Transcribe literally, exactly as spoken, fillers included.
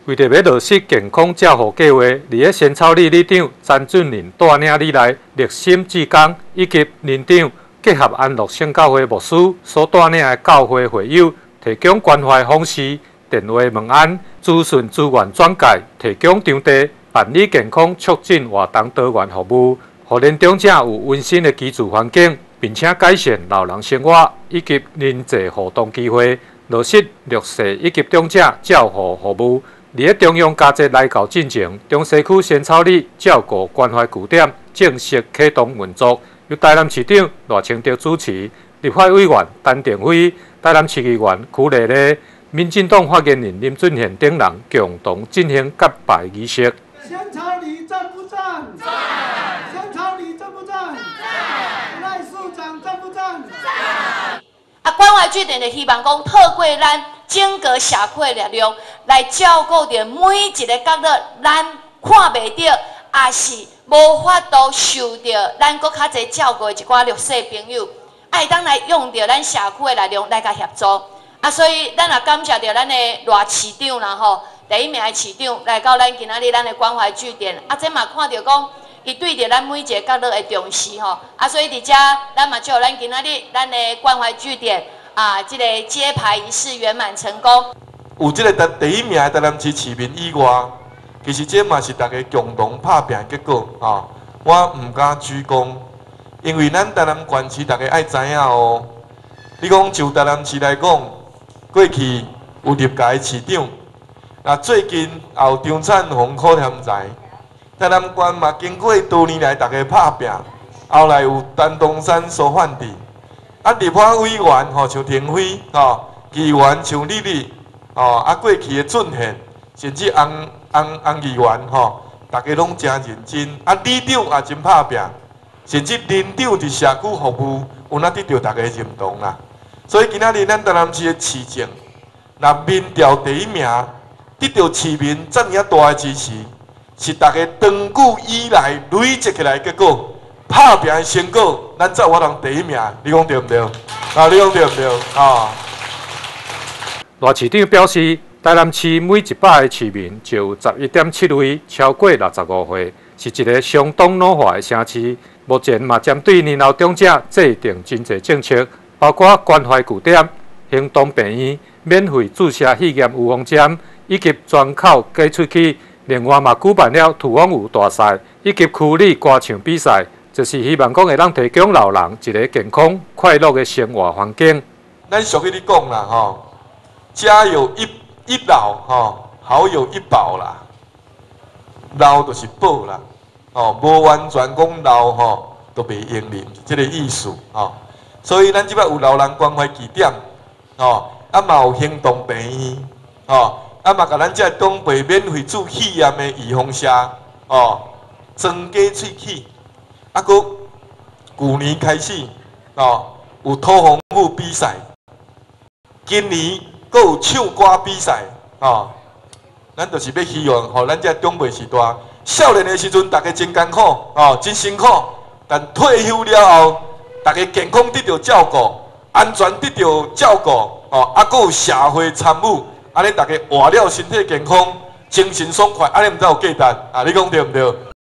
为着要落实健康照护计划，伫咧仙草里里长詹俊麟带领里来热心志工以及林长结合安乐圣教会牧师所带领的教会会友，提供关怀方式、电话问安、资讯资源转介，提供场地办理健康促进活动多元服务，互年长者有温馨的居住环境，并且改善老人生活以及人际互动机会，落实弱势以及长者照护服务。伫咧中央佳节来到进前，中西区仙草里照顾关怀据点正式启动运作，由台南市长赖清德主持，立法委员陈定辉、台南市议员曲丽丽、民进党发言人林俊宪等人共同进行揭牌仪式。 仙草里赞不赞？赞！仙草里赞不赞？赞！赖市长赞不赞？赞！ 啊，关怀据点就希望讲透过咱整个社会的力量来照顾着每一个角落，咱看袂到，也是无法度受到咱搁较侪照顾的一寡弱势朋友，爱当来用着咱社区的力量来甲协助。啊，所以咱也感谢着咱的赖市长啦吼，第一名的市长来到咱今仔日咱的关怀据点，啊，这嘛看到讲。伊对着咱每一个角落的重视吼，啊，所以伫遮咱嘛祝咱今仔日咱的关怀据点啊，这个揭牌仪式圆满成功。 有这个第第一名的台南市市民以外，其实这嘛是大家共同拍拼的结果啊。我唔敢鞠躬，因为咱台南县市大家爱知影哦。你讲就台南市来讲，过去有历届的市长，那最近也有张灿宏可添在。台南县嘛，经过多年来大家拍拼，后来有陈东山所犯地，啊，立法委员吼像庭辉吼，议员像丽丽，吼啊过去的俊宪，甚至翁翁翁议员吼，大家拢真认真，啊，里长也真拍拼，甚至林长伫社区服务，有哪得到大家认同啦。所以今仔日咱台南市的市政，若民调第一名，得到市民这么大的支持。是大家长久以来累积起来的结果，拍拼的成果，咱才有法当第一名。你讲对唔对？啊，你讲对唔对？啊！ 赖市长表示，台南市每一百个市民就有十一点七位超过六十五岁，是一个相当老化的城市。目前嘛，针对年老长者制定真侪政策，包括关怀据点、行动病院、免费注射肺炎预防针，以及专口寄出去。另外嘛，举办了土风舞大赛以及区里歌唱比赛，就是希望讲会当提供老人一个健康、快乐的生活环境。 咱俗语咧讲啦，吼，家有一一老，吼，好有一宝啦。老就是宝啦，哦，无完全讲老吼都袂用哩，即个意思，吼。所以咱即摆有老人关怀据点，吼，啊嘛有行动病院，吼。啊嘛，甲咱遮长辈免费注肺炎的预防针，哦，增加喙齿。啊，佮旧年开始，哦，有土风舞比赛，今年佮有唱歌比赛，哦，咱就是要希望，吼，咱遮长辈时代，少年的时阵，大家真艰苦，哦，真辛苦，但退休了后，大家健康得到照顾，安全得到照顾，哦，啊，佮有社会参与。安尼大家活了身体健康，精神爽快，安尼毋知有价值啊？你讲对毋对？